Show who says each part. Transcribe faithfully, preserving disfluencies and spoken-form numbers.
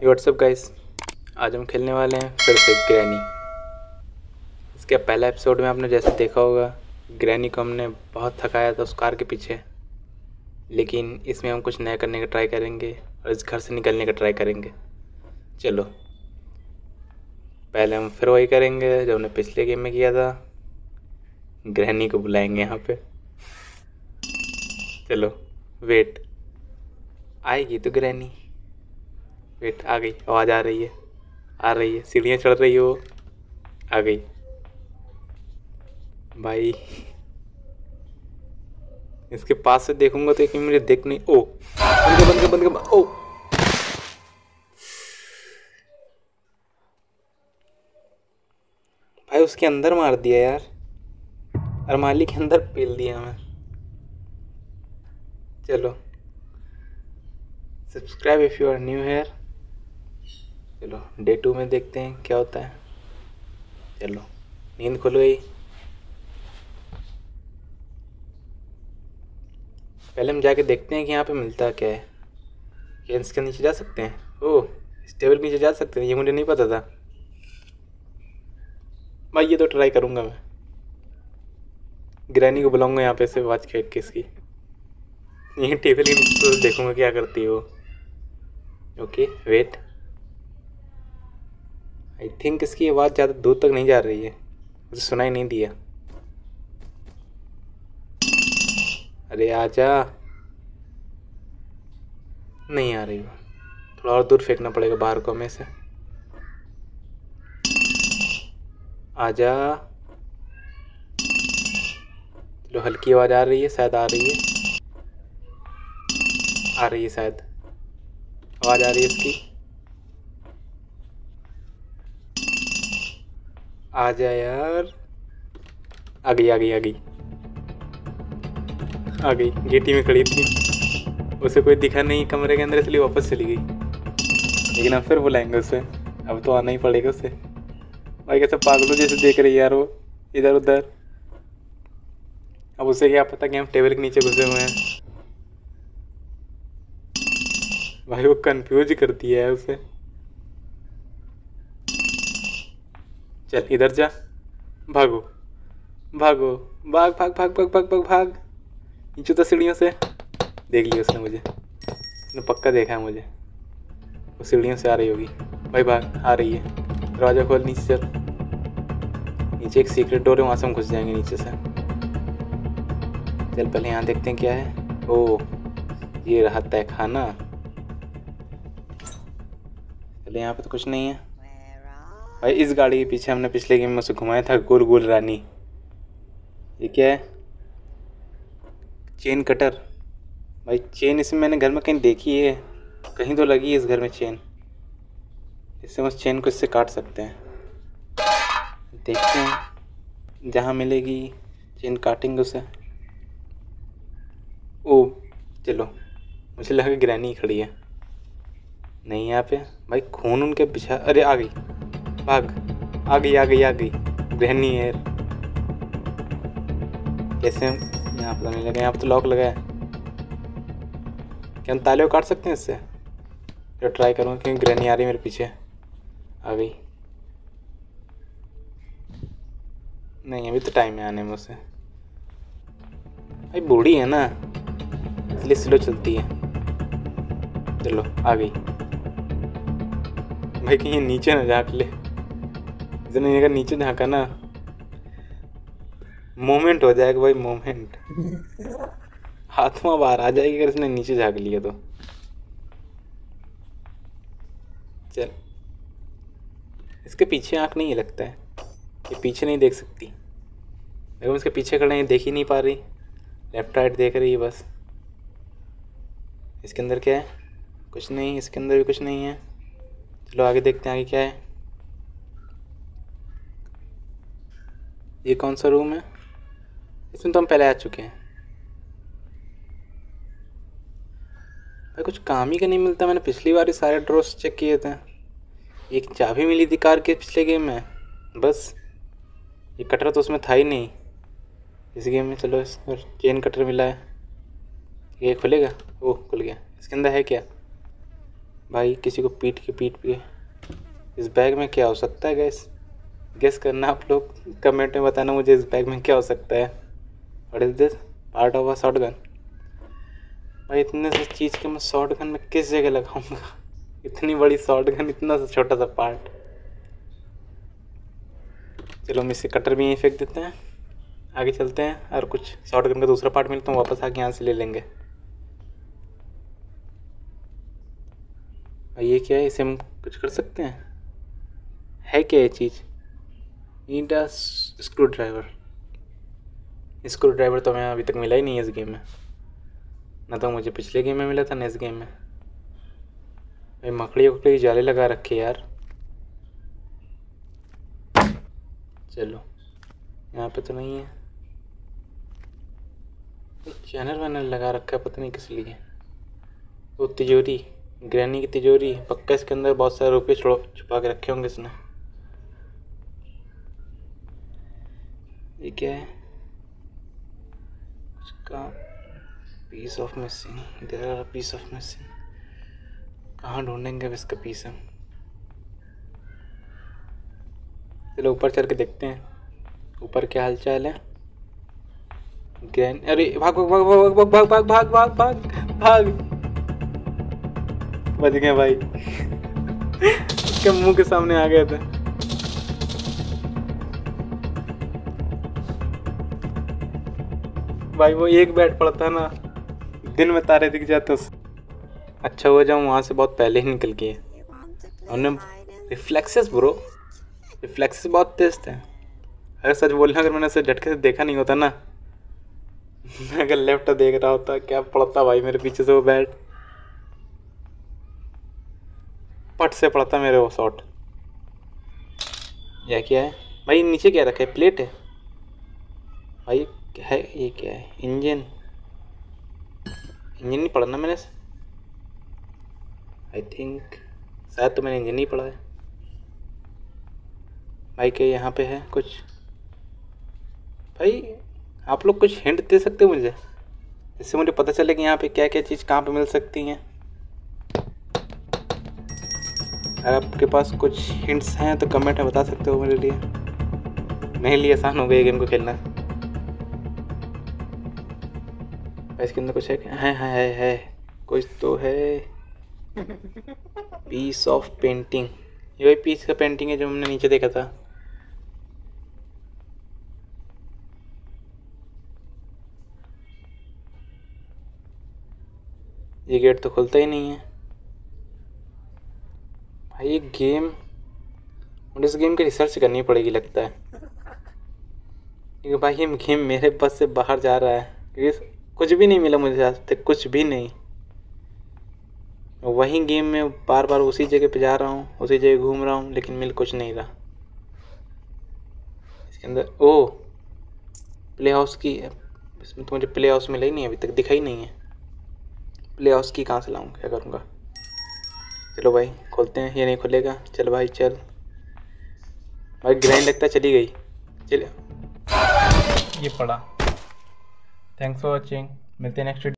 Speaker 1: WhatsApp guys, आज हम खेलने वाले हैं फिर से ग्रैनी। इसके पहला एपिसोड में आपने जैसे देखा होगा, ग्रैनी को हमने बहुत थकाया था उस कार के पीछे। लेकिन इसमें हम कुछ नया करने का ट्राई करेंगे और इस घर से निकलने का ट्राई करेंगे। चलो पहले हम फिर वही करेंगे जो हमने पिछले गेम में किया था। ग्रैनी को बुलाएंगे यहाँ पे। चलो वेट, आएगी तो ग्रैनी। वेट, आ गई, आवाज़ आ रही है, आ रही है, सीढ़ियाँ चढ़ रही है वो, आ गई भाई। इसके पास से देखूंगा तो एक मुझे देख नहीं। ओ बंद कर बंद कर बंद कर। ओ भाई, उसके अंदर मार दिया यार, अरमाली के अंदर पेल दिया मैं। चलो subscribe if you are new here. चलो डे टू में देखते हैं क्या होता है। चलो नींद खुल गई। पहले हम जाके देखते हैं कि यहाँ पे मिलता क्या है। क्या इसके नीचे जा सकते हैं? ओह, इस टेबल के नीचे जा सकते हैं, ये मुझे नहीं पता था भाई। ये तो ट्राई करूँगा मैं। ग्रैनी को बुलाऊंगा यहाँ पे से आवाज़ खेत के इसकी। ये टेबल के नीचे तो देखूंगा क्या करती है वो। ओके वेट, आई थिंक इसकी आवाज़ ज़्यादा दूर तक नहीं जा रही है, मुझे सुनाई नहीं दिया। अरे आजा, नहीं आ रही वो। थोड़ा और दूर फेंकना पड़ेगा बाहर को हमें से। आजा। चलो हल्की आवाज़ आ रही है, शायद आ रही है, आ रही है शायद, आवाज़ आ रही है इसकी। आजा यार, आ गई आ गई आ गई आ गई। गेटी में खड़ी थी, उसे कोई दिखा नहीं कमरे के अंदर, इसलिए वापस चली गई। लेकिन अब फिर बुलाएंगे उसे, अब तो आना ही पड़ेगा उसे। भाई कैसे पागलों जैसे देख रही है यार वो इधर उधर। अब उसे क्या पता कि हम टेबल के नीचे घुसे हुए हैं। भाई वो कंफ्यूज करती है उसे। चल इधर जा, भागो भागो, भाग भाग भाग भाग भाग भाग भाग। नीचे तो सीढ़ियों से देख लिया उसने मुझे, उसने पक्का देखा है मुझे। वो सीढ़ियों से आ रही होगी। भाई भाग, आ रही है। दरवाजा खोल, नीचे चल। नीचे एक सीक्रेट डोर है, वहाँ से हम घुस जाएंगे नीचे से। चल पहले यहाँ देखते हैं क्या है। ओह ये रहा तय खाना। चले यहाँ पे तो कुछ नहीं है। भाई इस गाड़ी के पीछे हमने पिछले गेम में उसे घुमाया था, गोल गोल रानी। ये क्या है? Chain cutter. भाई चेन इसमें मैंने घर में कहीं देखी है, कहीं तो लगी है इस घर में चेन। इससे उस चेन को इससे काट सकते हैं। देखते हैं जहाँ मिलेगी चेन काटेंगे उसे। ओ चलो, मुझे लगा ग्रैनी खड़ी है, नहीं यहाँ पे। भाई खून उनके पीछे। अरे आ गई, भाग, आ गई आ गई आ गई ग्रैनी है। कैसे हम यहाँ पता नहीं लगा, यहाँ पे तो लॉक लगा है। क्या हम ताले को काट सकते हैं इससे? तो ट्राई करूँगा क्योंकि ग्रैनी आ रही है मेरे पीछे। आ गई, नहीं अभी तो टाइम है आने में उसे। भाई बूढ़ी है ना, इसलिए स्लो चलती है। चलो आ गई। भाई कहीं नीचे ना झाँक ले, इतने अगर नीचे झाँका ना मोमेंट हो जाएगा भाई, मोमेंट। आत्मा बाहर आ जाएगी अगर इसने नीचे झाँक लिया तो। चल इसके पीछे आँख नहीं लगता है, ये पीछे नहीं देख सकती। देखो इसके पीछे खड़े हैं, देख ही नहीं पा रही, लेफ्ट राइट देख रही है बस। इसके अंदर क्या है? कुछ नहीं, इसके अंदर भी कुछ नहीं है। चलो आगे देखते हैं आगे क्या है। ये कौन सा रूम है? इसमें तो हम पहले आ चुके हैं। भाई कुछ काम ही का नहीं मिलता, मैंने पिछली बार ही सारे ड्रॉर्स चेक किए थे। एक चाबी मिली थी कार के पिछले गेम में, बस। ये कटर तो उसमें था ही नहीं इस गेम में। चलो इस पर चेन कटर मिला है, ये खुलेगा? ओह खुल गया। इसके अंदर है क्या? भाई किसी को पीट के पीट के। इस बैग में क्या हो सकता है गैस? गेस करना आप लोग, कमेंट में बताना मुझे इस बैग में क्या हो सकता है। What is this? Part of a shotgun. भाई इतने से चीज़ के मैं शॉट गन में किस जगह लगाऊंगा? इतनी बड़ी शॉट गन, इतना सा छोटा सा पार्ट। चलो हम इससे कटर भी यहीं फेंक देते हैं, आगे चलते हैं और कुछ शॉट गन का दूसरा पार्ट मिलता हूँ, वापस आके यहाँ से ले लेंगे। भाई ये क्या है? इसे हम कुछ कर सकते हैं? है क्या ये चीज़? Need a screwdriver. Screwdriver तो हमें अभी तक मिला ही नहीं है इस गेम में, ना तो मुझे पिछले गेम में मिला था ना इस गेम में। भाई मकड़ी उकड़ी जाले लगा रखे यार। चलो यहाँ पे तो नहीं है। चैनल वैनल लगा रखा है, पता नहीं किस लिए। वो तिजोरी, ग्रैनी की तिजोरी, पक्का इसके अंदर बहुत सारे रुपये छुपा के रखे होंगे इसने। ये क्या है? उसका piece of missing, there are piece of missing. कहाँ ढूंढेंगे अब इसका पीस हम? चलो ऊपर चल के देखते हैं ऊपर क्या हालचाल है। ग्रैन, अरे भाग भाग भाग भाग भाग भाग भाग भाग भाग भाग। बच गए भाई। उसके मुंह के सामने आ गए थे। भाई वो एक बैट पड़ता है ना, दिन में तारे दिख जाते उस। अच्छा हुआ जब वहाँ से बहुत पहले ही निकल गए। हमने रिफ्लेक्सेस ब्रो, रिफ्लेक्सेस बहुत तेज थे। अगर सच बोलना, अगर मैंने उसे झटके से देखा नहीं होता ना, मैं अगर लेफ्ट देख रहा होता, क्या पड़ता भाई मेरे पीछे से वो बैट, पट से पड़ता मेरे वो शॉट। यह क्या है भाई? नीचे क्या रखा है? प्लेट है भाई। है ये क्या है? इंजन, इंजन नहीं पढ़ा ना मैंने, आई थिंक शायद तो मैंने इंजन नहीं पढ़ा है भाई। क्या यहाँ पे है कुछ? भाई आप लोग कुछ हिंट दे सकते हो मुझे, जिससे मुझे पता चले कि यहाँ पे क्या क्या चीज़ कहाँ पे मिल सकती हैं। अगर आपके पास कुछ हिंट्स हैं तो कमेंट में बता सकते हो मेरे लिए, मेरे लिए आसान हो गया गेम को खेलना। इसके अंदर कुछ है क्या? है है है, है। कुछ तो है। पीस ऑफ पेंटिंग, ये वही पीस का पेंटिंग है जो हमने नीचे देखा था। ये गेट तो खुलता ही नहीं है भाई। ये गेम, मुझे इस गेम की रिसर्च करनी पड़ेगी लगता है, क्योंकि भाई ये गेम मेरे बस से बाहर जा रहा है। क्योंकि कुछ भी नहीं मिला मुझे आज तक, कुछ भी नहीं। वही गेम में बार बार उसी जगह पे जा रहा हूँ, उसी जगह घूम रहा हूँ, लेकिन मिल कुछ नहीं रहा इसके अंदर। ओ प्ले हाउस की, इसमें तो मुझे प्ले हाउस मिला ही नहीं, अभी तक दिखा ही नहीं है। प्ले हाउस की कहाँ से लाऊँ, क्या करूँगा? चलो भाई खोलते हैं, ये नहीं खुलेगा। चल भाई चल भाई, ग्राइंड लगता चली गई। चल ये पड़ा। थैंक्स फॉर वॉचिंग, मिलते हैं नेक्स्ट